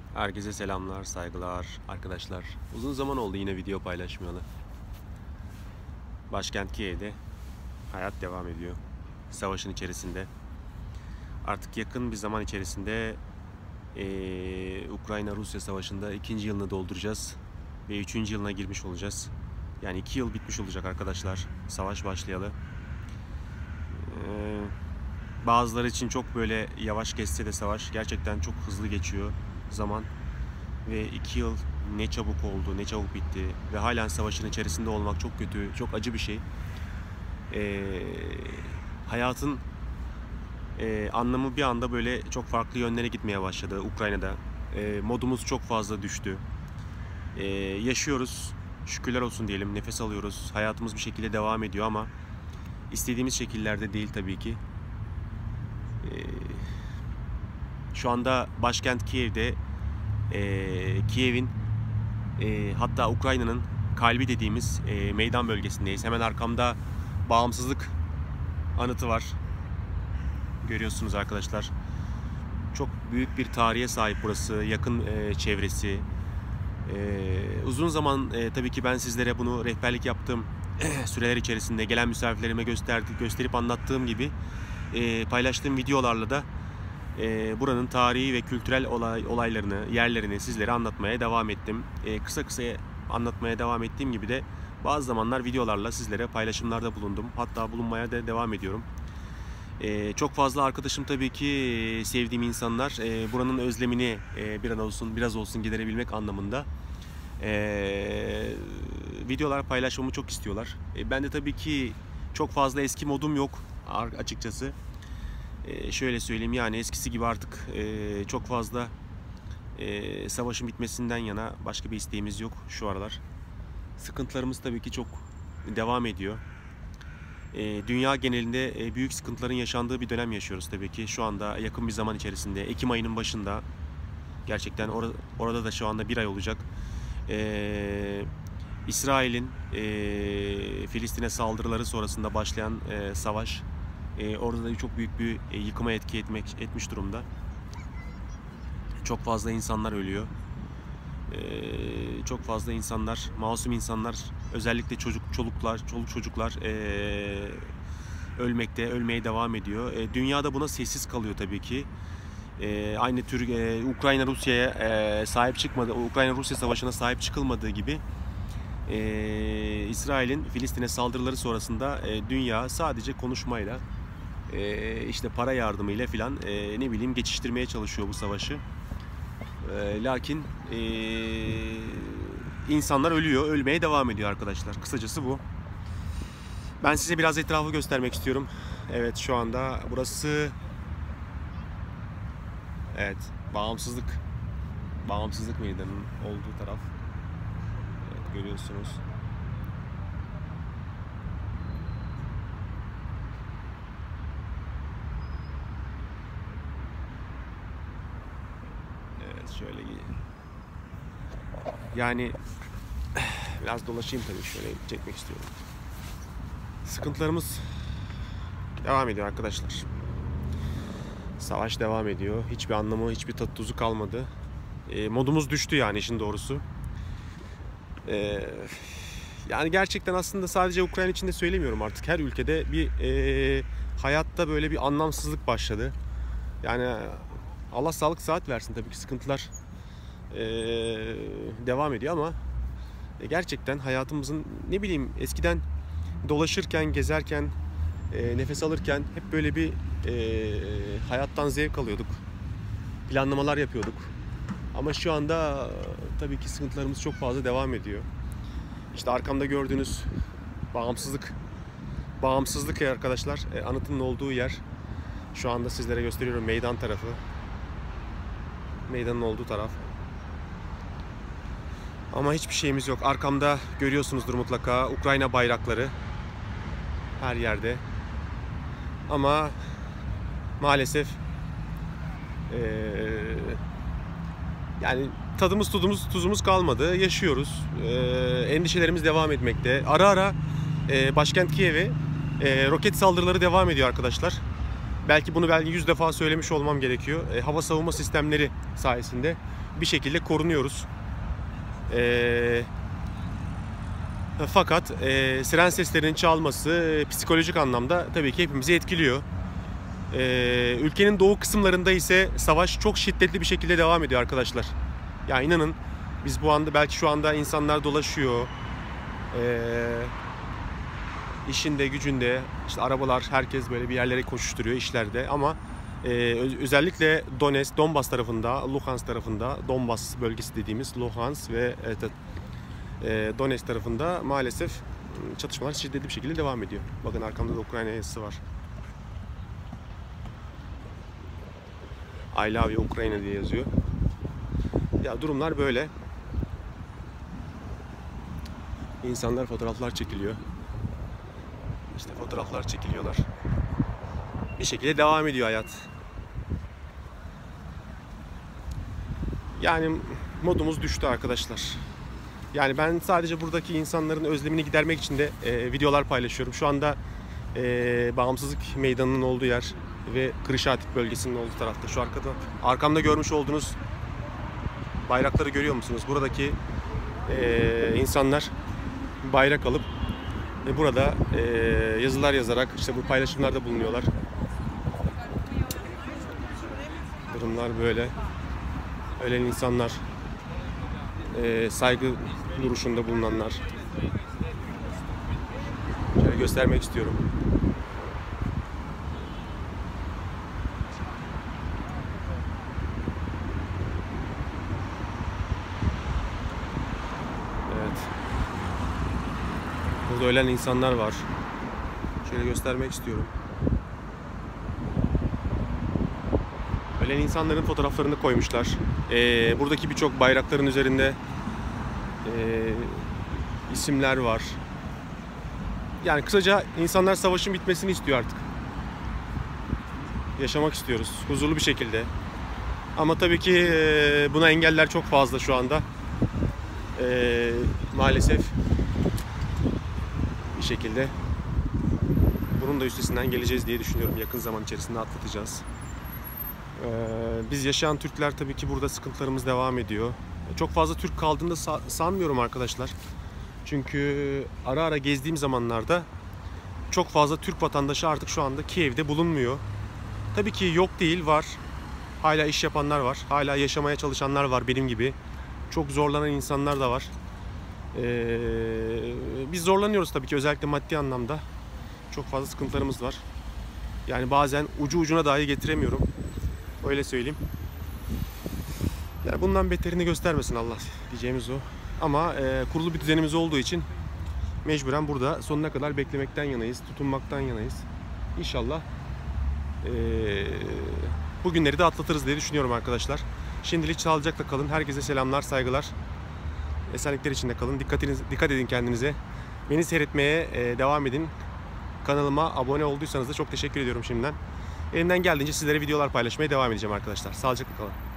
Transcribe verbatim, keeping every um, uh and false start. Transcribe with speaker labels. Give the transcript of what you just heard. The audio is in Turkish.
Speaker 1: Herkese selamlar, saygılar arkadaşlar. Uzun zaman oldu yine video paylaşmayalı. Başkent Kiev'de hayat devam ediyor. Savaşın içerisinde. Artık yakın bir zaman içerisinde ee, Ukrayna-Rusya savaşında ikinci yılını dolduracağız. Ve üçüncü yılına girmiş olacağız. Yani iki yıl bitmiş olacak arkadaşlar. Savaş başlayalı. Ee, bazıları için çok böyle yavaş geçse de savaş gerçekten çok hızlı geçiyor zaman. Ve iki yıl ne çabuk oldu, ne çabuk bitti ve halen savaşın içerisinde olmak çok kötü, çok acı bir şey. Ee, hayatın e, anlamı bir anda böyle çok farklı yönlere gitmeye başladı Ukrayna'da. E, modumuz çok fazla düştü. E, yaşıyoruz, şükürler olsun diyelim, nefes alıyoruz. Hayatımız bir şekilde devam ediyor ama istediğimiz şekillerde değil tabii ki. E, şu anda başkent Kiev'de E, Kiev'in e, hatta Ukrayna'nın kalbi dediğimiz e, meydan bölgesindeyiz. Hemen arkamda bağımsızlık anıtı var. Görüyorsunuz arkadaşlar. Çok büyük bir tarihe sahip burası. Yakın e, çevresi. E, uzun zaman e, tabii ki ben sizlere bunu rehberlik yaptığım süreler içerisinde gelen misafirlerime gösterdi, gösterip anlattığım gibi e, paylaştığım videolarla da Ee, buranın tarihi ve kültürel olay, olaylarını, yerlerini sizlere anlatmaya devam ettim. Ee, kısa kısa anlatmaya devam ettiğim gibi de bazı zamanlar videolarla sizlere paylaşımlarda bulundum. Hatta bulunmaya da devam ediyorum. Ee, çok fazla arkadaşım tabii ki sevdiğim insanlar e, buranın özlemini e, biraz olsun biraz olsun giderebilmek anlamında e, videolar paylaşmamı çok istiyorlar. E, ben de tabii ki çok fazla eski modum yok açıkçası. Ee, şöyle söyleyeyim, yani eskisi gibi artık e, çok fazla e, savaşın bitmesinden yana başka bir isteğimiz yok şu aralar. Sıkıntılarımız tabii ki çok devam ediyor. E, dünya genelinde e, büyük sıkıntıların yaşandığı bir dönem yaşıyoruz tabii ki. Şu anda yakın bir zaman içerisinde, Ekim ayının başında, gerçekten or orada da şu anda bir ay olacak. E, İsrail'in e, Filistin'e saldırıları sonrasında başlayan e, savaş, Ee, orada da çok büyük bir e, yıkıma etki etmek etmiş durumda. Çok fazla insanlar ölüyor. Ee, çok fazla insanlar, masum insanlar, özellikle çocuk, çoluklar, çoluk çocuklar e, ölmekte, ölmeye devam ediyor. E, dünyada buna sessiz kalıyor tabii ki. E, aynı tür e, Ukrayna-Rusya'ya e, sahip çıkmadı, Ukrayna-Rusya savaşına sahip çıkılmadığı gibi e, İsrail'in Filistin'e saldırıları sonrasında e, dünya sadece konuşmayla, Ee, işte para yardımıyla filan e, ne bileyim geçiştirmeye çalışıyor bu savaşı. E, lakin e, insanlar ölüyor, ölmeye devam ediyor arkadaşlar. Kısacası bu. Ben size biraz etrafı göstermek istiyorum. Evet, şu anda burası, evet, bağımsızlık bağımsızlık meydanının olduğu taraf. Evet, görüyorsunuz. Şöyle yani biraz dolaşayım tabii, şöyle çekmek istiyorum. Sıkıntılarımız devam ediyor arkadaşlar. Savaş devam ediyor. Hiçbir anlamı, hiçbir tadı tuzu kalmadı. E, modumuz düştü yani, işin doğrusu. E, yani gerçekten aslında sadece Ukrayna için de söylemiyorum artık. Her ülkede bir e, hayatta böyle bir anlamsızlık başladı. Yani Allah sağlık sıhhat versin, tabii ki sıkıntılar Ee, devam ediyor ama gerçekten hayatımızın, ne bileyim, eskiden dolaşırken, gezerken, e, nefes alırken hep böyle bir e, hayattan zevk alıyorduk. Planlamalar yapıyorduk. Ama şu anda tabii ki sıkıntılarımız çok fazla devam ediyor. İşte arkamda gördüğünüz bağımsızlık bağımsızlık ya arkadaşlar, e, anıtının olduğu yer. Şu anda sizlere gösteriyorum, meydan tarafı. Meydanın olduğu taraf. Ama hiçbir şeyimiz yok. Arkamda görüyorsunuzdur mutlaka Ukrayna bayrakları her yerde. Ama maalesef ee, yani tadımız tuzumuz tuzumuz kalmadı. Yaşıyoruz. E, endişelerimiz devam etmekte. Ara ara e, başkent Kiev'e e, roket saldırıları devam ediyor arkadaşlar. belki bunu belki yüz defa söylemiş olmam gerekiyor. E, hava savunma sistemleri sayesinde bir şekilde korunuyoruz. E, fakat e, siren seslerinin çalması e, psikolojik anlamda tabii ki hepimizi etkiliyor. E, ülkenin doğu kısımlarında ise savaş çok şiddetli bir şekilde devam ediyor arkadaşlar. Ya inanın, biz bu anda belki şu anda insanlar dolaşıyor. Eee işinde, gücünde, işte arabalar, herkes böyle bir yerlere koşuşturuyor işlerde ama e, özellikle Donetsk, Donbas tarafında, Luhansk tarafında, Donbas bölgesi dediğimiz Luhansk ve evet, e, Donetsk tarafında maalesef çatışmalar şiddetli bir şekilde devam ediyor. Bakın arkamda da Ukrayna yazısı var. I love you Ukrayna diye yazıyor. Ya durumlar böyle. İnsanlar fotoğraflar çekiliyor. İşte fotoğraflar çekiliyorlar. Bir şekilde devam ediyor hayat. Yani modumuz düştü arkadaşlar. Yani ben sadece buradaki insanların özlemini gidermek için de e, videolar paylaşıyorum. Şu anda e, Bağımsızlık Meydanı'nın olduğu yer ve Kırışatik bölgesinin olduğu tarafta. Şu arkada, arkamda görmüş olduğunuz bayrakları görüyor musunuz? Buradaki e, insanlar bayrak alıp ve burada e, yazılar yazarak işte bu paylaşımlarda bulunuyorlar. Durumlar böyle. Ölen insanlar, e, saygı duruşunda bulunanlar. Şöyle göstermek istiyorum. Evet. Burada ölen insanlar var. Şöyle göstermek istiyorum. Ölen insanların fotoğraflarını koymuşlar. Ee, buradaki birçok bayrakların üzerinde e, isimler var. Yani kısaca insanlar savaşın bitmesini istiyor artık. Yaşamak istiyoruz huzurlu bir şekilde. Ama tabii ki e, buna engeller çok fazla şu anda. E, maalesef bir şekilde bunun da üstesinden geleceğiz diye düşünüyorum. Yakın zaman içerisinde atlatacağız. Biz yaşayan Türkler tabii ki burada sıkıntılarımız devam ediyor. Çok fazla Türk kaldığını da sanmıyorum arkadaşlar. Çünkü ara ara gezdiğim zamanlarda çok fazla Türk vatandaşı artık şu anda Kiev'de bulunmuyor. Tabii ki yok değil, var. Hala iş yapanlar var. Hala yaşamaya çalışanlar var benim gibi. Çok zorlanan insanlar da var. Ee, biz zorlanıyoruz tabii ki, özellikle maddi anlamda. Çok fazla sıkıntılarımız var. Yani bazen ucu ucuna dahi getiremiyorum. Öyle söyleyeyim. Yani bundan beterini göstermesin Allah, diyeceğimiz o. Ama e, kurulu bir düzenimiz olduğu için mecburen burada sonuna kadar beklemekten yanayız, tutunmaktan yanayız. İnşallah e, bu günleri de atlatırız diye düşünüyorum arkadaşlar. Şimdilik sağlıcakla kalın. Herkese selamlar, saygılar. Esenlikler içinde kalın. Dikkatiniz, dikkat edin kendinize. Beni seyretmeye e, devam edin. Kanalıma abone olduysanız da çok teşekkür ediyorum şimdiden. Elimden geldiğince sizlere videolar paylaşmaya devam edeceğim arkadaşlar. Sağlıcakla kalın.